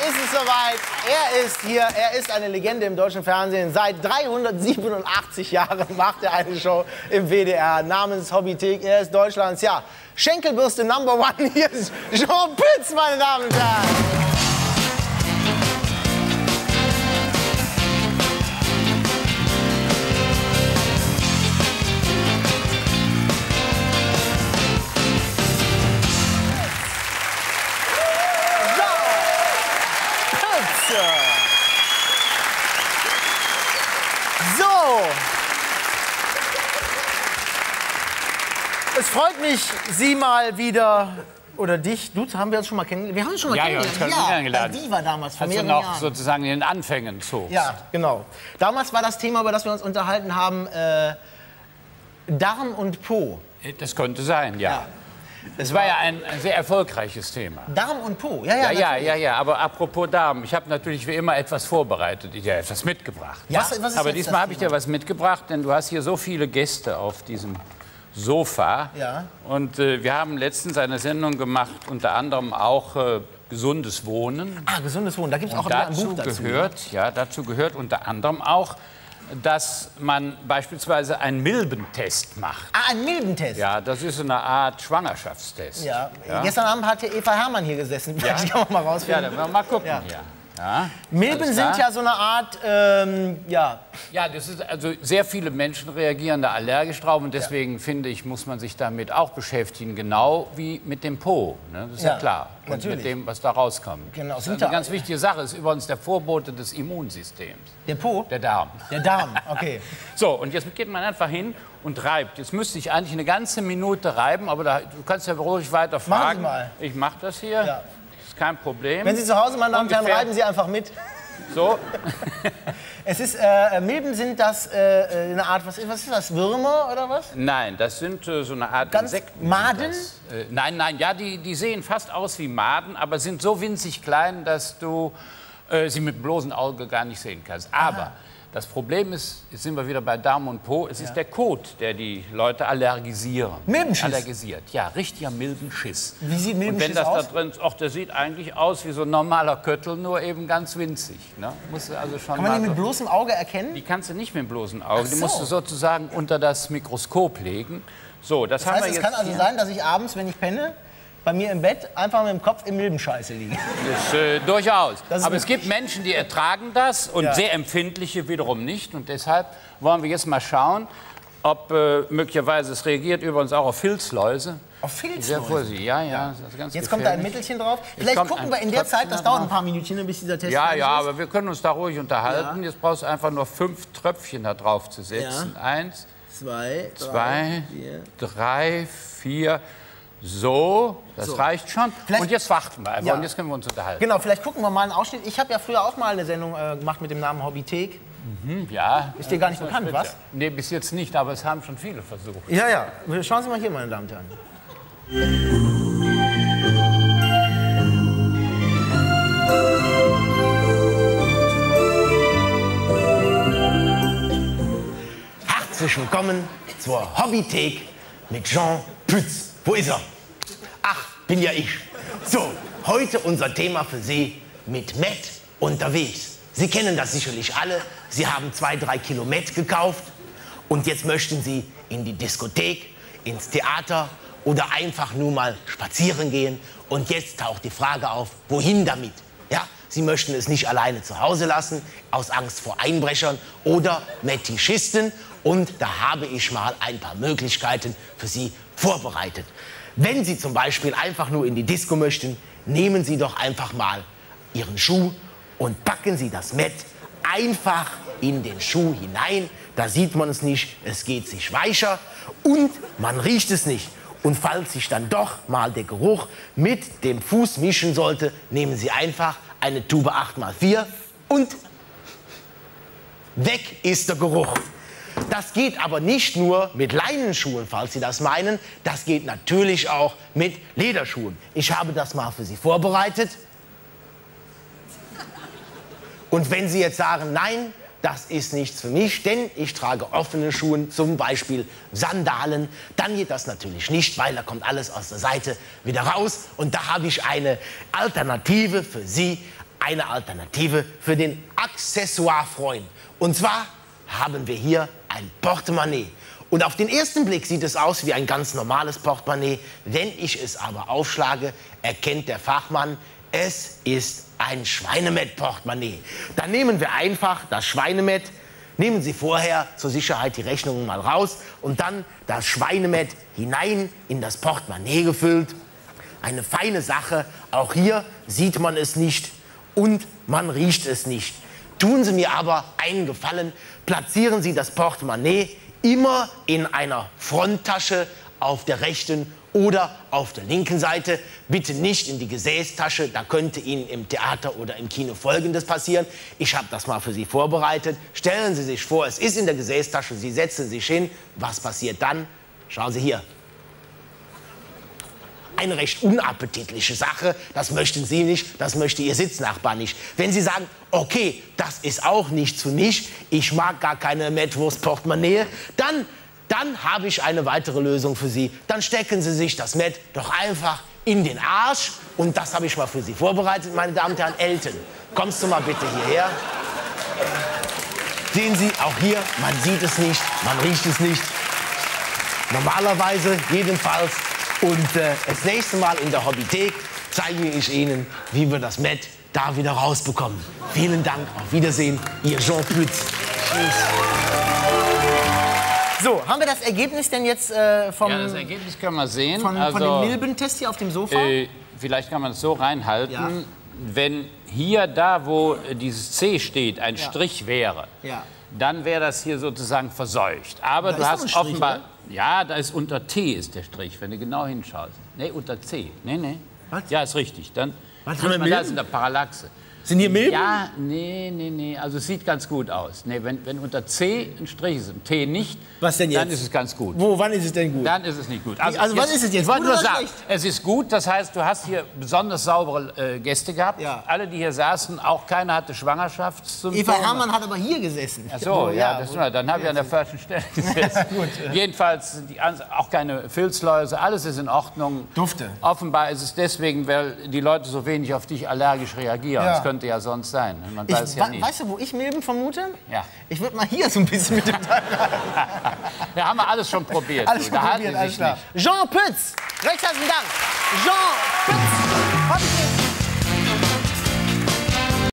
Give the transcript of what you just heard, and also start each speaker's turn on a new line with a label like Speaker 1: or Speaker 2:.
Speaker 1: ist es soweit. Er ist hier, er ist eine Legende im deutschen Fernsehen. Seit 387 Jahren macht er eine Show im WDR namens Hobbythek. Er ist Deutschlands, ja, Schenkelbürste Number One. Hier ist Jean Pütz, meine Damen und Herren. So. Es freut mich, Sie mal wieder, oder dich, du, haben wir uns schon mal kennengelernt? Wir haben uns schon mal kennengelernt. Ja, Viva damals, vor mehreren Jahren.
Speaker 2: Sozusagen in den Anfängen zog.
Speaker 1: Ja, genau. Damals war das Thema, über das wir uns unterhalten haben, Darm und Po.
Speaker 2: Das könnte sein, ja. Es war ja ein sehr erfolgreiches Thema.
Speaker 1: Darm und Po,
Speaker 2: ja. Aber apropos Darm, ich habe natürlich wie immer etwas vorbereitet, ich habe etwas mitgebracht.
Speaker 1: Ja, was ist
Speaker 2: aber diesmal habe ich dir was mitgebracht, denn du hast hier so viele Gäste auf diesem Sofa.
Speaker 1: Ja.
Speaker 2: Und wir haben letztens eine Sendung gemacht, unter anderem auch gesundes Wohnen.
Speaker 1: Ah, gesundes Wohnen, da gibt es auch ein Buch dazu.
Speaker 2: Dazu gehört unter anderem auch, dass man beispielsweise einen Milbentest macht.
Speaker 1: Ah, einen Milbentest?
Speaker 2: Ja, das ist eine Art Schwangerschaftstest.
Speaker 1: Ja. Gestern Abend hat hier Eva Herrmann hier gesessen. Vielleicht kann man mal rausfinden.
Speaker 2: Ja, dann mal gucken hier. Ja,
Speaker 1: Milben sind ja so eine Art,
Speaker 2: Ja, das ist, also sehr viele Menschen reagieren da allergisch drauf und deswegen finde ich, muss man sich damit auch beschäftigen, genau wie mit dem Po, ne? Das ist ja klar. Und
Speaker 1: natürlich.
Speaker 2: mit dem, was da rauskommt.
Speaker 1: Genau,
Speaker 2: das ist eine ganz wichtige Sache, ist übrigens der Vorbote des Immunsystems.
Speaker 1: Der Po?
Speaker 2: Der Darm.
Speaker 1: Der Darm, okay.
Speaker 2: So, und jetzt geht man einfach hin und reibt. Jetzt müsste ich eigentlich eine ganze Minute reiben, aber du kannst ja ruhig weiter fragen.
Speaker 1: Machen Sie mal.
Speaker 2: Ich mache das hier.
Speaker 1: Ja.
Speaker 2: Kein Problem.
Speaker 1: Wenn Sie zu Hause, meine Damen und Herren, reiben Sie einfach mit.
Speaker 2: So.
Speaker 1: Es ist, Milben sind das eine Art, was ist das, Würmer oder was?
Speaker 2: Nein, das sind so eine Art
Speaker 1: Ganz
Speaker 2: Insekten.
Speaker 1: Maden?
Speaker 2: Nein, ja, die sehen fast aus wie Maden, aber sind so winzig klein, dass du sie mit bloßem Auge gar nicht sehen kannst. Aber das Problem ist, jetzt sind wir wieder bei Darm und Po, es ist der Kot, der die Leute allergisieren.
Speaker 1: Milbenschiss?
Speaker 2: Allergisiert, ja, richtiger Milbenschiss.
Speaker 1: Wie sieht Milbenschiss
Speaker 2: aus? Und wenn das
Speaker 1: aus?
Speaker 2: da drin ist, ach, der sieht eigentlich aus wie so ein normaler Köttel, nur eben ganz winzig. Ne? Musst du also schon
Speaker 1: Kann man die mit bloßem Auge erkennen?
Speaker 2: Die kannst du nicht mit dem bloßen Auge,
Speaker 1: Ach so.
Speaker 2: die musst du sozusagen unter das Mikroskop legen. So, das haben wir
Speaker 1: Es
Speaker 2: jetzt
Speaker 1: kann also
Speaker 2: hier.
Speaker 1: sein, dass ich abends, wenn ich penne, bei mir im Bett einfach mit dem Kopf im Milbenscheiße liege.
Speaker 2: Das, durchaus.
Speaker 1: Das
Speaker 2: Aber es gibt Menschen, die ertragen das und sehr empfindliche wiederum nicht. Und deshalb wollen wir jetzt mal schauen, ob möglicherweise es reagiert übrigens auch auf Filzläuse.
Speaker 1: Auf Filzläuse?
Speaker 2: Sehr vorsichtig, ja. Das ist ganz
Speaker 1: Jetzt kommt da ein Mittelchen drauf. Vielleicht
Speaker 2: kommt
Speaker 1: gucken
Speaker 2: ein
Speaker 1: wir in der
Speaker 2: Tröpfchen
Speaker 1: Zeit, das
Speaker 2: da
Speaker 1: dauert
Speaker 2: drauf.
Speaker 1: ein paar Minütchen, bis dieser Test
Speaker 2: Ja,
Speaker 1: fertig ist.
Speaker 2: aber wir können uns da ruhig unterhalten. Jetzt brauchst du einfach nur 5 Tröpfchen da drauf zu setzen. 1,
Speaker 1: 2,
Speaker 2: 3, 4. So, das reicht schon. Und jetzt warten wir einfach.
Speaker 1: Ja.
Speaker 2: Und jetzt können wir uns unterhalten.
Speaker 1: Genau, vielleicht gucken wir mal einen Ausschnitt. Ich habe ja früher auch mal eine Sendung gemacht mit dem Namen Hobbythek.
Speaker 2: Ja.
Speaker 1: Ist dir gar nicht bekannt, was?
Speaker 2: Nee, bis jetzt nicht, aber es haben schon viele versucht.
Speaker 1: Ja. Schauen Sie mal hier, meine Damen und Herren. Herzlich willkommen zur Hobbythek mit Jean Pütz. Wo ist er? Ach, bin ja ich. So, heute unser Thema für Sie mit Met unterwegs. Sie kennen das sicherlich alle. Sie haben 2-3 Kilo Met gekauft und jetzt möchten Sie in die Diskothek, ins Theater oder einfach nur mal spazieren gehen. Und jetzt taucht die Frage auf, wohin damit? Ja, Sie möchten es nicht alleine zu Hause lassen, aus Angst vor Einbrechern oder Metischisten. Und da habe ich mal ein paar Möglichkeiten für Sie vorbereitet. Wenn Sie zum Beispiel einfach nur in die Disco möchten, nehmen Sie doch einfach mal Ihren Schuh und packen Sie das Met einfach in den Schuh hinein. Da sieht man es nicht, es geht sich weicher und man riecht es nicht. Und falls sich dann doch mal der Geruch mit dem Fuß mischen sollte, nehmen Sie einfach eine Tube 8x4 und weg ist der Geruch. Das geht aber nicht nur mit Leinenschuhen, falls Sie das meinen. Das geht natürlich auch mit Lederschuhen. Ich habe das mal für Sie vorbereitet. Und wenn Sie jetzt sagen, nein, das ist nichts für mich, denn ich trage offene Schuhe, zum Beispiel Sandalen, dann geht das natürlich nicht, weil da kommt alles aus der Seite wieder raus. Und da habe ich eine Alternative für Sie. eine Alternative für den Accessoire-Freund. Und zwar haben wir hier ein Portemonnaie. Und auf den ersten Blick sieht es aus wie ein ganz normales Portemonnaie. Wenn ich es aber aufschlage, erkennt der Fachmann, es ist ein Schweinemett-Portemonnaie. Dann nehmen wir einfach das Schweinemett, nehmen Sie vorher zur Sicherheit die Rechnungen mal raus und dann das Schweinemett hinein in das Portemonnaie gefüllt. Eine feine Sache, auch hier sieht man es nicht und man riecht es nicht. Tun Sie mir aber einen Gefallen, platzieren Sie das Portemonnaie immer in einer Fronttasche auf der rechten oder auf der linken Seite. Bitte nicht in die Gesäßtasche, da könnte Ihnen im Theater oder im Kino Folgendes passieren. Ich habe das mal für Sie vorbereitet. Stellen Sie sich vor, es ist in der Gesäßtasche, Sie setzen sich hin. Was passiert dann? Schauen Sie hier. Eine recht unappetitliche Sache, das möchten Sie nicht, das möchte Ihr Sitznachbar nicht. Wenn Sie sagen, okay, das ist auch nichts für mich, ich mag gar keine Mettwurst-Portemonnaie, dann habe ich eine weitere Lösung für Sie. Dann stecken Sie sich das Mett doch einfach in den Arsch. Und das habe ich mal für Sie vorbereitet, meine Damen und Herren. Elton, kommst du mal bitte hierher? Sehen Sie, auch hier, man sieht es nicht, man riecht es nicht. Normalerweise, jedenfalls. Und das nächste Mal in der Hobbythek zeige ich Ihnen, wie wir das Mett da wieder rausbekommen. Vielen Dank, auf Wiedersehen, Ihr Jean Pütz. Tschüss.
Speaker 3: So, haben wir das Ergebnis denn jetzt vom...
Speaker 2: Ja, das Ergebnis können wir sehen.
Speaker 3: Von dem Milbentest hier auf dem Sofa?
Speaker 2: Vielleicht kann man es so reinhalten. Ja. Wenn hier, da wo dieses C steht, ein Strich wäre, dann wäre das hier sozusagen verseucht. Aber du hast offenbar... Ja, da ist unter T ist der Strich, wenn du genau hinschaust. Nee, unter C. Nee. Was? Ja, ist richtig. Dann sieht man das in der Parallaxe.
Speaker 3: Sind hier Milben?
Speaker 2: Ja, nee. Also es sieht ganz gut aus. Nee, wenn unter C ein Strich ist und T nicht,
Speaker 3: was denn jetzt?
Speaker 2: Dann ist es ganz gut.
Speaker 3: Wann ist es denn gut?
Speaker 2: Dann ist es nicht gut.
Speaker 3: Also wann ist es jetzt?
Speaker 2: Ich wollte nur sagen, es ist gut. Das heißt, du hast hier besonders saubere Gäste gehabt. Ja. Alle, die hier saßen, auch keiner hatte Schwangerschaftssymptome.
Speaker 3: Eva Herrmann hat aber hier gesessen.
Speaker 2: Ach so, dann habe ich an der falschen Stelle gesessen. Jedenfalls sind auch keine Filzläuse, alles ist in Ordnung.
Speaker 3: Dufte.
Speaker 2: Offenbar ist es deswegen, weil die Leute so wenig auf dich allergisch reagieren. Das könnte ja sonst sein. Man weiß ja nicht.
Speaker 3: Weißt du, wo ich Milben vermute?
Speaker 2: Ja.
Speaker 3: Ich würde mal hier so ein bisschen mit dem Teil rein.
Speaker 2: Ja, haben wir alles schon probiert.
Speaker 3: Alles schon probiert, alles klar. Jean Pütz, recht herzlichen Dank. Jean Pütz.